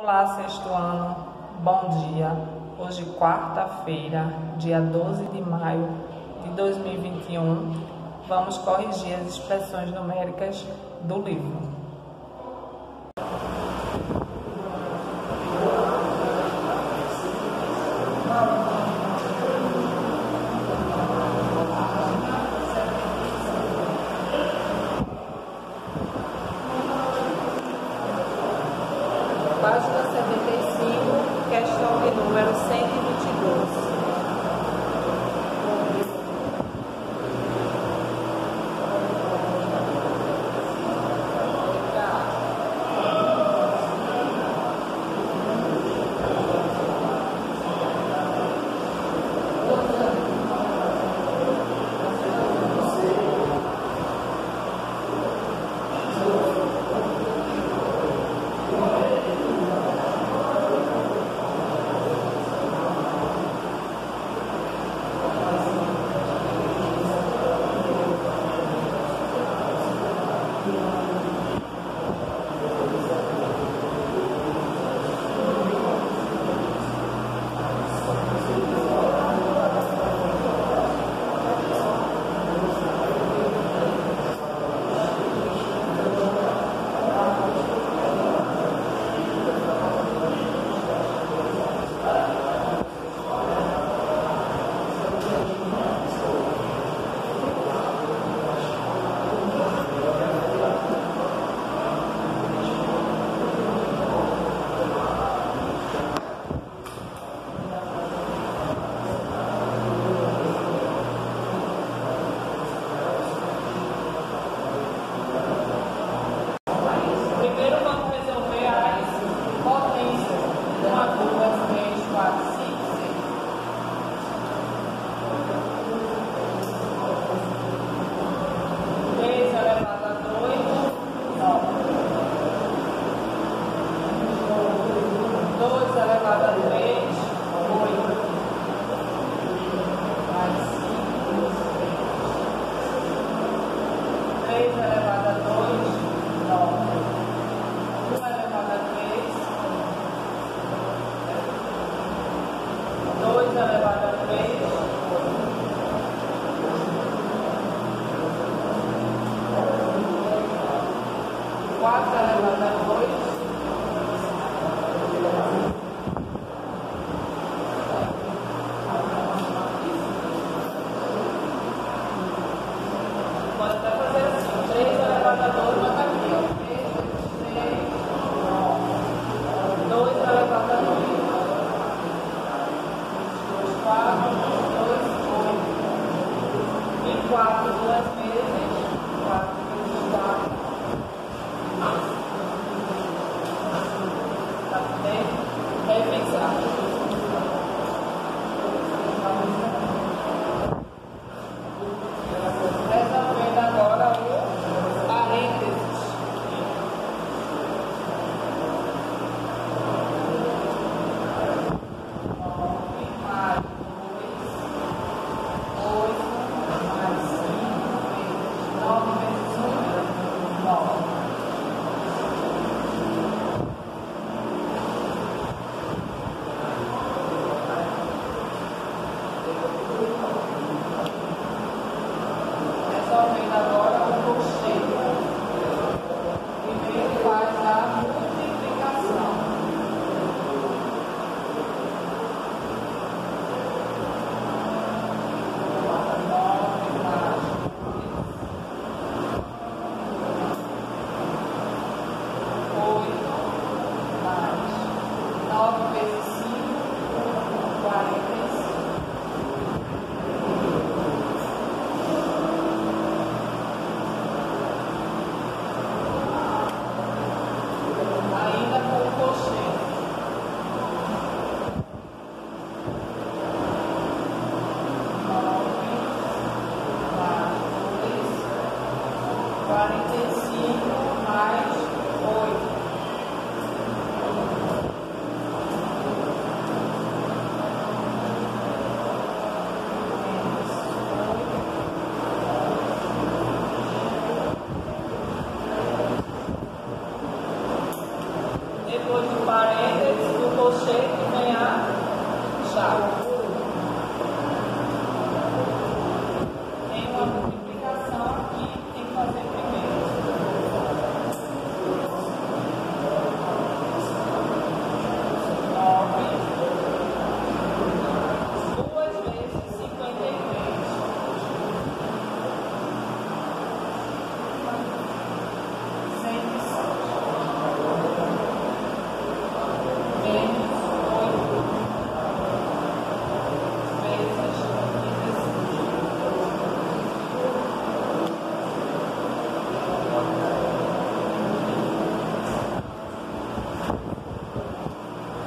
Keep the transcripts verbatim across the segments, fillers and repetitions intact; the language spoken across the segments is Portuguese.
Olá, sexto ano, bom dia. Hoje, quarta-feira, dia doze de maio de dois mil e vinte e um, vamos corrigir as expressões numéricas do livro. Página setenta e cinco, questão de número cento e vinte e dois.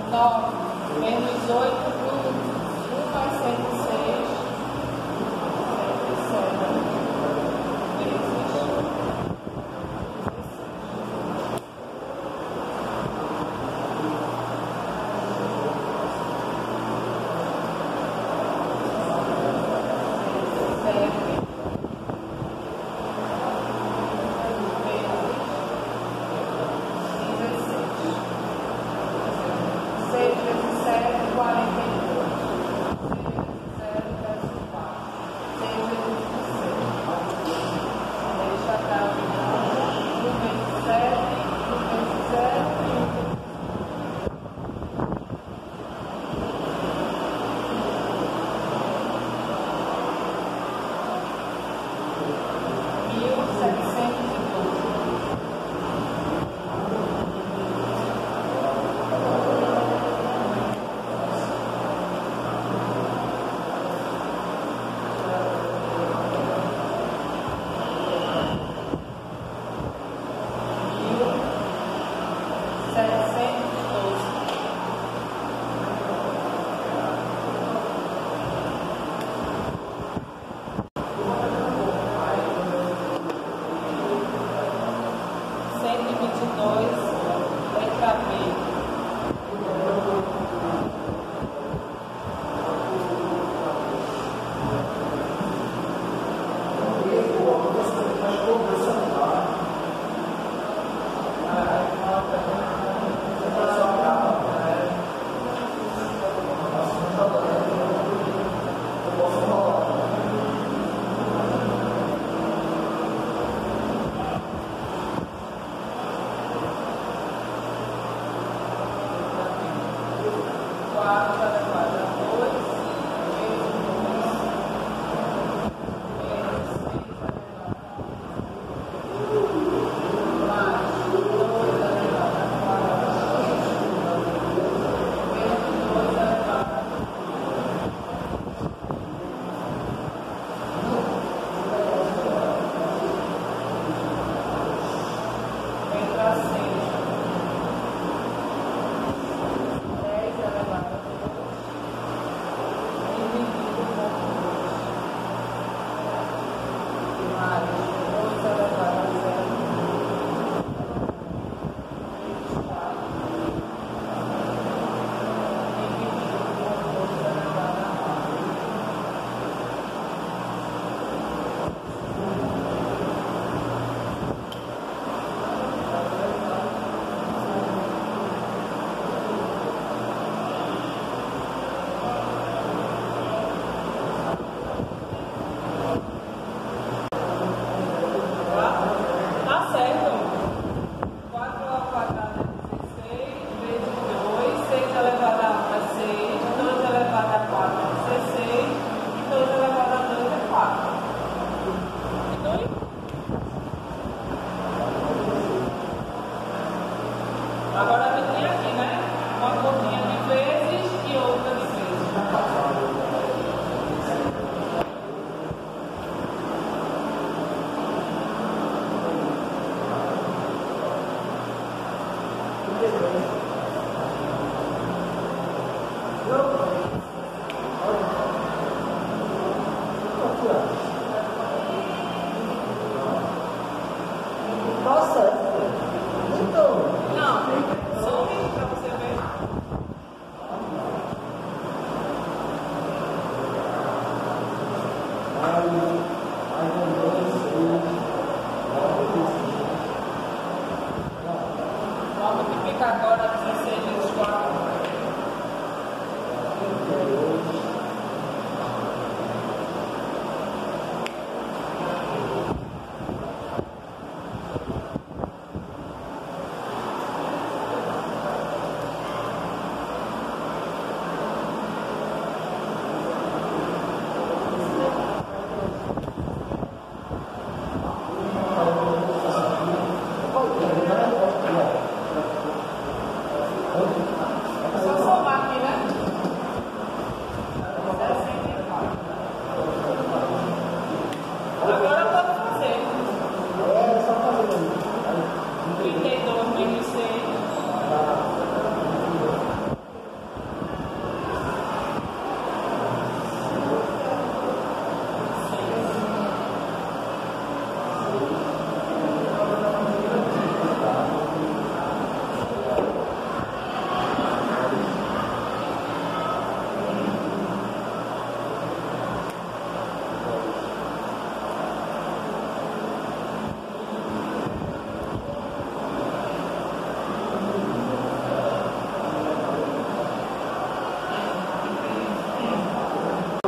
nove menos oito minutos. um mais cento e seis. cento e sete.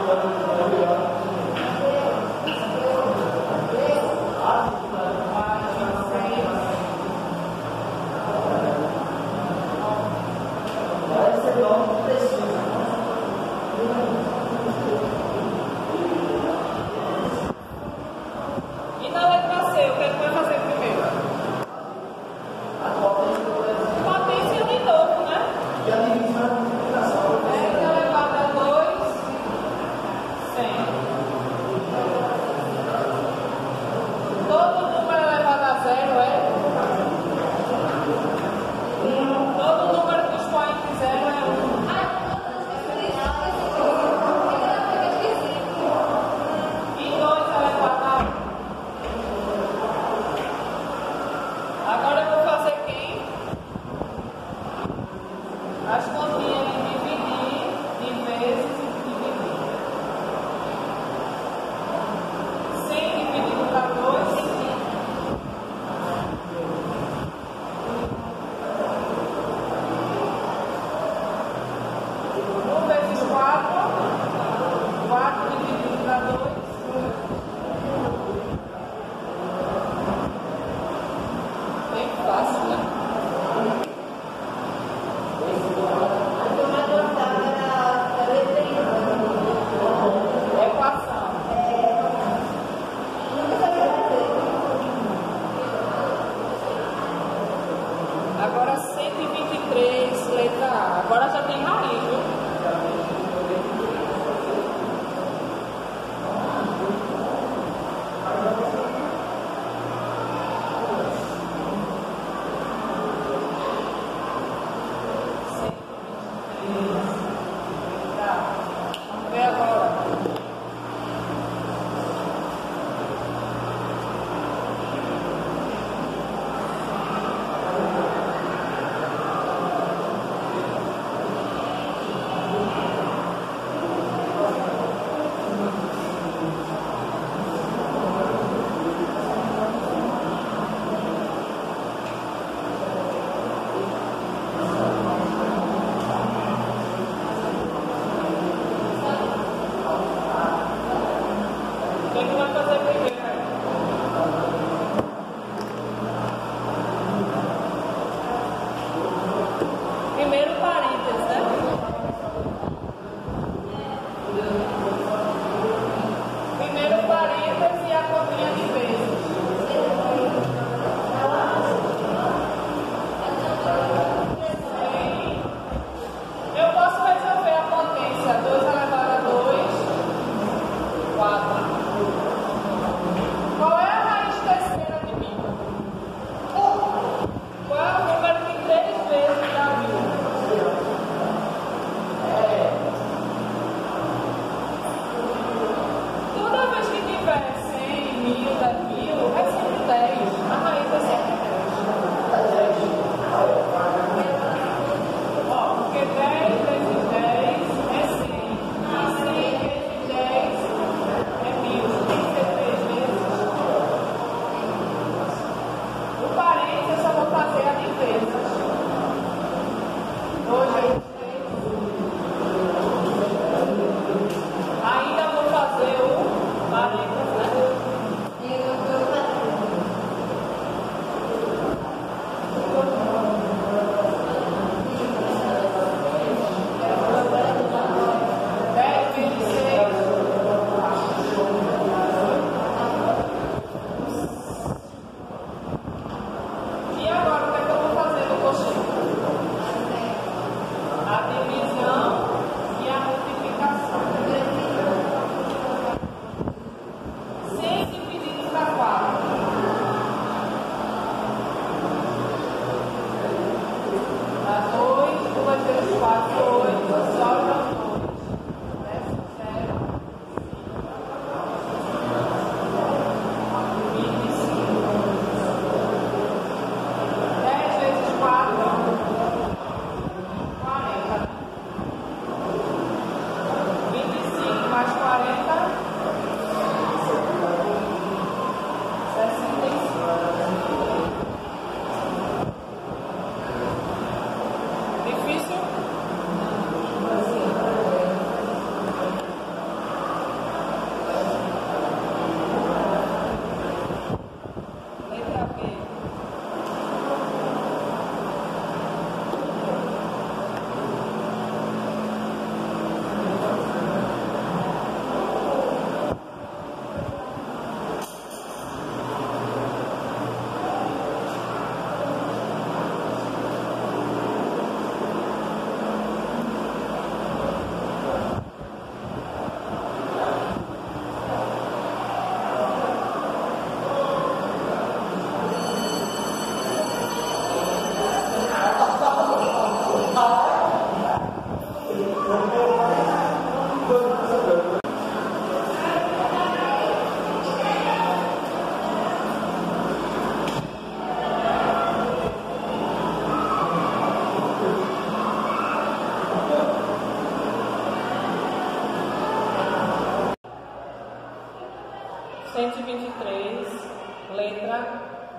E na letra C, o que é que vai fazer primeiro? Potência de novo, né? dez elevado a dois, cem. Todo número elevado a zero é? Todo número com expoente zero é um. E dois elevado a um. Agora eu vou fazer quem? As continhas de dividir, de vezes e de dividir. cem dividido para dois. um vezes quatro. quatro dividido para dois. Bem fácil, né?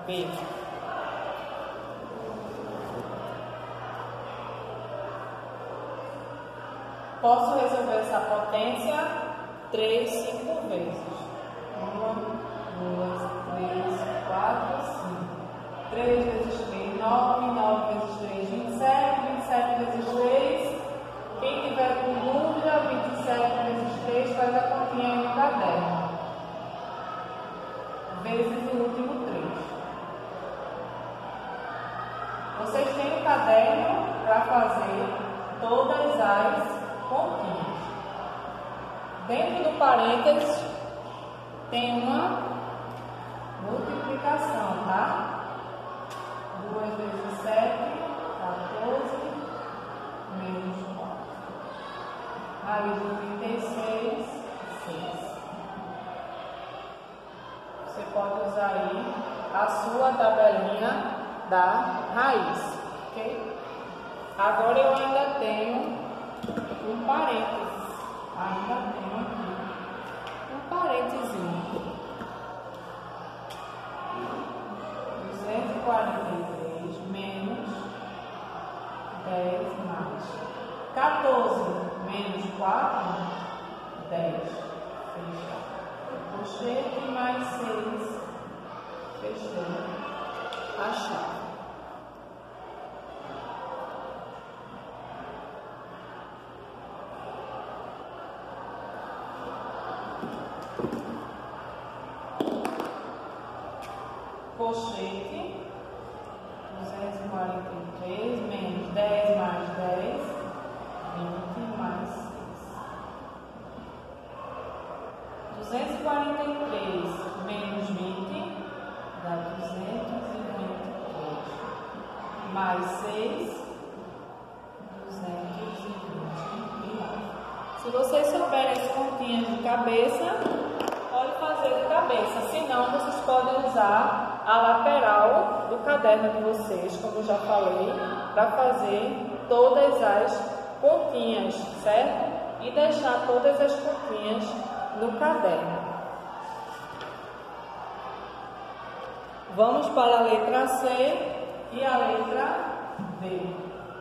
B. Posso resolver essa potência três, cinco vezes. Uma, duas, três, quatro, cinco. três vezes três, nove. nove vezes três, vinte e sete. vinte e sete vezes três. Quem tiver com dúvida, vinte e sete vezes três, faz a continha aí no caderno. Vezes o último três. Vocês têm o caderno para fazer todas as continhas. Dentro do parênteses tem uma multiplicação, tá? duas vezes sete, quatorze, menos quatro. Raiz de trinta e seis, seis. Você pode usar aí a sua tabelinha da raiz, ok? Agora eu ainda tenho um parênteses, ainda tenho aqui um parênteses. duzentos e quarenta e três menos dez mais quatorze menos quatro, dez. Fechar. Colchete mais seis. Fechou a chave. Colchete, duzentos e quarenta e três menos dez mais dez, vinte mais seis. duzentos e quarenta e três menos vinte dá duzentos e vinte e três. Mais seis, duzentos e vinte e nove. Se vocês souberem as continhas de cabeça, pode fazer de cabeça, senão vocês podem usar a lateral do caderno de vocês, como eu já falei, para fazer todas as continhas, certo? E deixar todas as continhas no caderno. Vamos para a letra C e a letra D.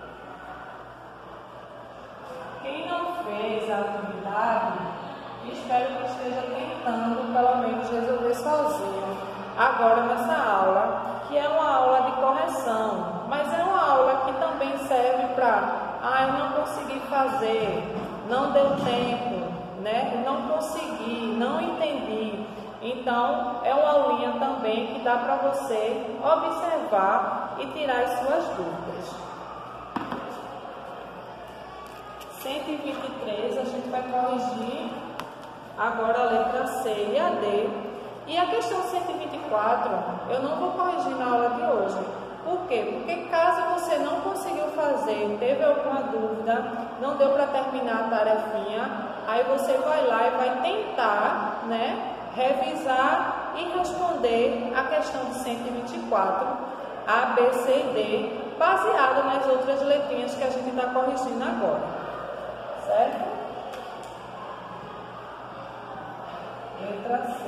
Quem não fez a atividade, espero que esteja tentando pelo menos resolver sozinho agora nessa aula, que é uma aula de correção, mas é uma aula que também serve para, ah, eu não consegui fazer, não deu tempo, né? Não consegui, não entendi. Então, é uma aulinha também que dá para você observar e tirar as suas dúvidas. cento e vinte e três, a gente vai corrigir agora a letra C e a D. E a questão cento e vinte e quatro, eu não vou corrigir na aula de hoje. Por quê? Porque caso você não conseguiu fazer, teve alguma dúvida, não deu para terminar a tarefinha, aí você vai lá e vai tentar, né, revisar e responder a questão de cento e vinte e quatro, A, B, C e D, baseado nas outras letrinhas que a gente está corrigindo agora. Certo? Letra C.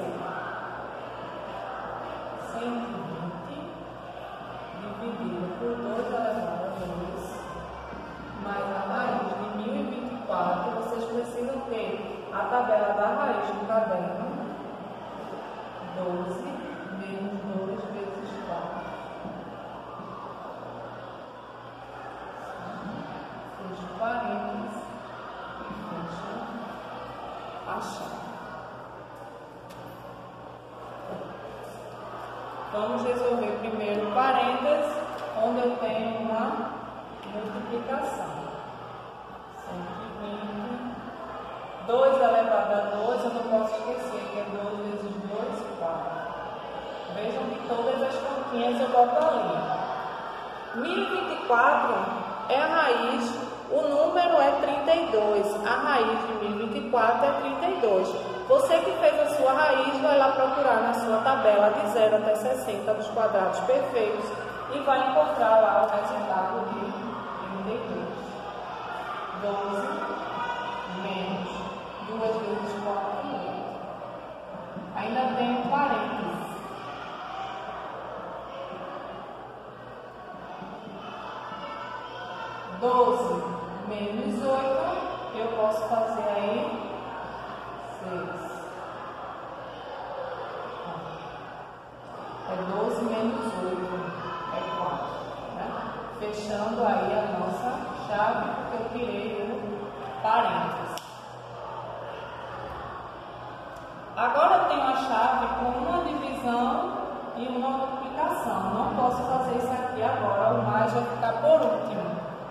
cento e vinte dividido por dois elevado a dois mais a raiz de mil e vinte e quatro. Vocês precisam ter a tabela da raiz no caderno. doze menos dois vezes quatro. Fecha parênteses. Fecha a chave. Vamos resolver primeiro o parênteses, onde eu tenho uma multiplicação. cento e vinte. dois elevado a dois, eu não posso esquecer que é dois vezes dois, quatro. Vejam que todas as continhas eu boto ali. mil e vinte e quatro é a raiz, o número é trinta e dois. A raiz de mil e vinte e quatro é trinta e dois. Você que fez a sua raiz, vai lá procurar na sua tabela de zero até sessenta dos quadrados perfeitos e vai encontrar lá o resultado de trinta e dois. doze menos duas vezes quatro. Ainda tem um parênteses. menos oito, eu posso fazer aí seis. É doze menos oito, é quatro. Né? Fechando aí a nossa chave, porque eu tirei o parênteses. Agora eu tenho a chave com uma divisão e uma multiplicação. Não posso fazer isso aqui agora, o mais vai ficar por último.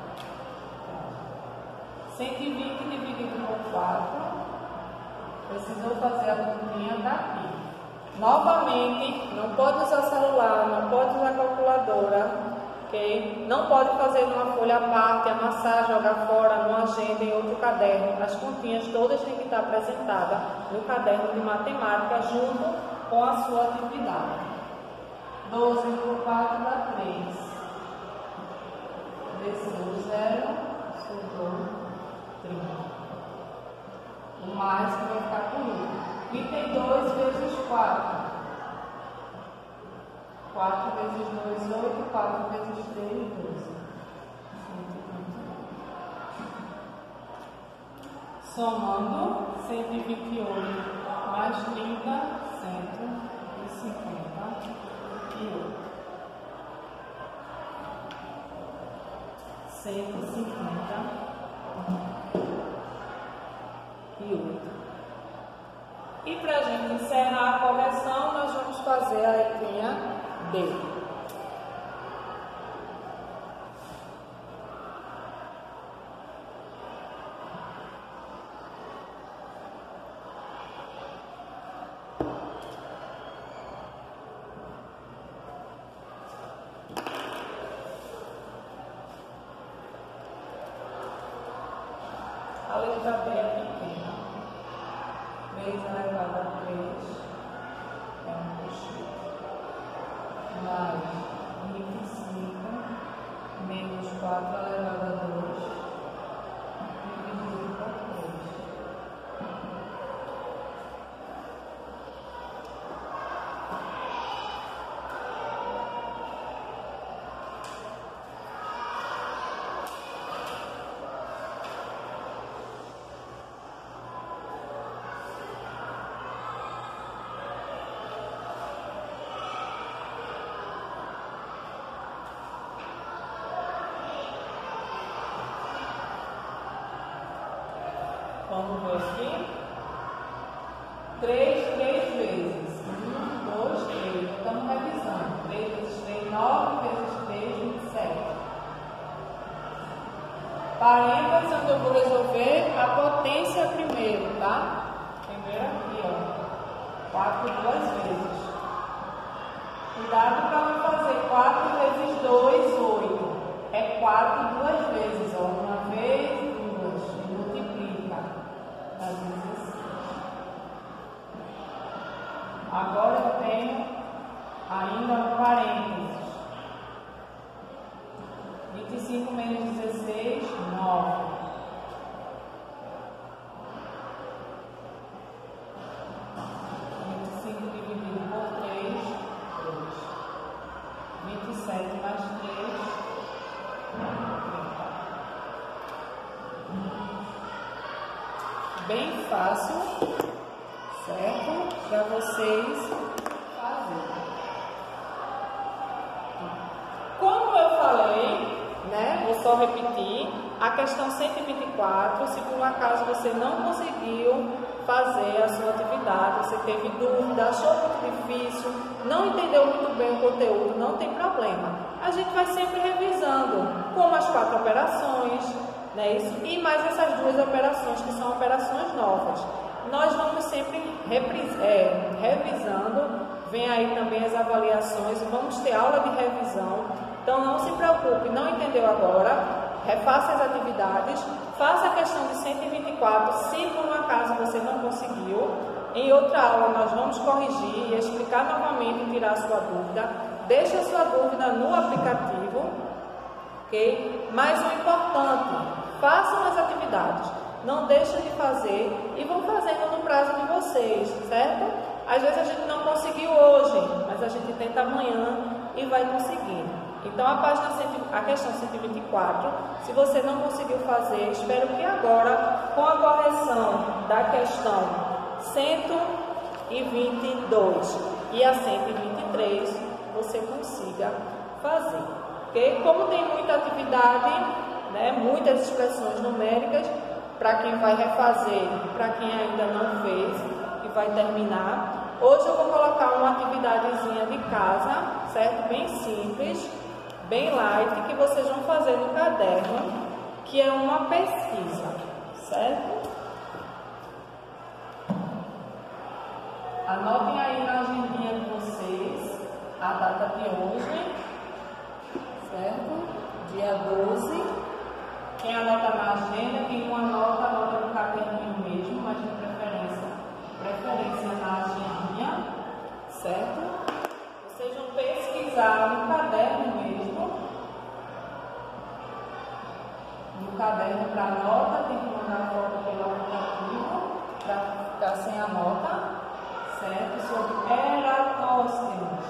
cento e vinte dividido por quatro, precisou fazer a continha daqui. Novamente, não pode usar celular, não pode usar calculadora, ok? Não pode fazer numa folha à parte, amassar, jogar fora, numa agenda, em outro caderno. As continhas todas têm que estar apresentadas no caderno de matemática junto com a sua atividade. doze por quatro dá três. Desceu zero, sobrou trinta. O mais que vai ficar por último. trinta e dois vezes quatro. quatro vezes dois, oito. quatro vezes três, doze. Somando, cento e vinte e oito mais trinta, cento e cinquenta e oito. cento e cinquenta e oito. E para a gente encerrar a correção, nós vamos fazer a letrinha D. A letra B é pequena. três elevado a três é um coxinho. Mais vinte e cinco menos quatro elevado a dois dividido por três. Vamos ver aqui. três, três vezes. um, dois, três. Estamos revisando. três vezes três, nove vezes três, vinte e sete. Parênteses, onde eu vou resolver a potência primeiro, tá? Primeiro aqui, ó. quatro duas vezes. Cuidado para não fazer quatro vezes dois, oito. É quatro duas vezes, ó. Uma vez, duas. E multiplica. Agora eu tenho ainda um parênteses. vinte e cinco menos dezesseis, nove. vinte e cinco dividido por três, dois. vinte e sete mais três, trinta. Bem fácil, certo? Para vocês fazerem. Como eu falei, né? Vou só repetir. A questão cento e vinte e quatro, se por um acaso você não conseguiu fazer a sua atividade, você teve dúvida, achou muito difícil, não entendeu muito bem o conteúdo, não tem problema. A gente vai sempre revisando, como as quatro operações, né, isso, e mais essas duas operações que são operações novas. Nós vamos sempre repris, é, revisando, vem aí também as avaliações, vamos ter aula de revisão, então não se preocupe, não entendeu agora, refaça as atividades, faça a questão de cento e vinte e quatro, se por um acaso você não conseguiu, em outra aula nós vamos corrigir e explicar novamente e tirar a sua dúvida, deixe a sua dúvida no aplicativo, ok? Mas o importante, façam as atividades, não deixem de fazer e vão fazendo no prazo de vocês, certo? Às vezes a gente não conseguiu hoje, mas a gente tenta amanhã e vai conseguir. Então, a página a questão cento e vinte e quatro, se você não conseguiu fazer, espero que agora, com a correção da questão cento e vinte e dois e a cento e vinte e três, você consiga fazer. Porque como tem muita atividade, né, muitas expressões numéricas, para quem vai refazer, para quem ainda não fez e vai terminar, hoje eu vou colocar uma atividadezinha de casa, certo? Bem simples, bem light, que vocês vão fazer no caderno, que é uma pesquisa, certo? Anotem aí na agendinha de vocês a data de hoje, certo? Dia doze. Quem anota na agenda, quem não anota, anota no caderninho mesmo, mas de preferência, preferência na agendinha, certo? Vocês vão pesquisar no caderno mesmo. No caderno para nota, tem que mandar foto pelo aplicativo, para ficar sem a nota, certo? Sobre Eratóstenes.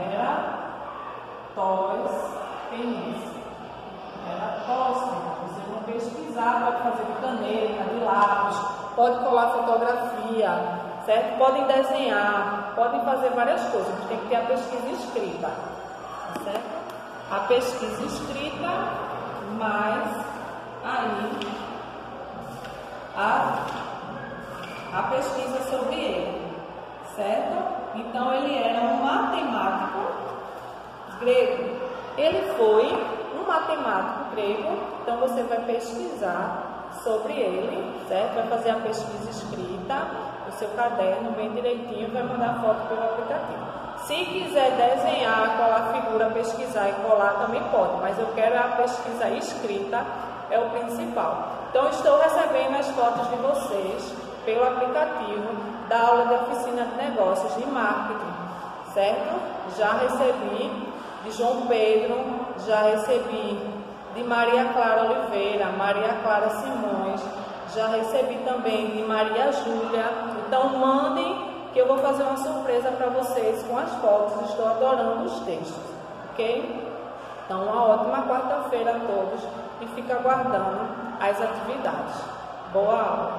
Eratóstenes. Eratóstenes. Vocês vão pesquisar, pode fazer de caneta, de lápis, pode colar fotografia, certo? Podem desenhar, podem fazer várias coisas, mas tem que ter a pesquisa escrita, certo? A pesquisa escrita, mais aí a, a pesquisa sobre ele, certo? Então, ele era um matemático grego. Ele foi um matemático grego, então você vai pesquisar sobre ele, certo? Vai fazer a pesquisa escrita no seu caderno, bem direitinho, vai mandar foto pelo aplicativo. Se quiser desenhar, colar figura, pesquisar e colar, também pode, mas eu quero a pesquisa escrita, é o principal. Então, estou recebendo as fotos de vocês pelo aplicativo da aula de oficina de negócios de marketing, certo? Já recebi de João Pedro, já recebi de Maria Clara Oliveira, Maria Clara Simões, já recebi também de Maria Júlia. Então, mandem que eu vou fazer uma surpresa para vocês com as fotos. Estou adorando os textos, ok? Então, uma ótima quarta-feira a todos e fica aguardando as atividades. Boa aula!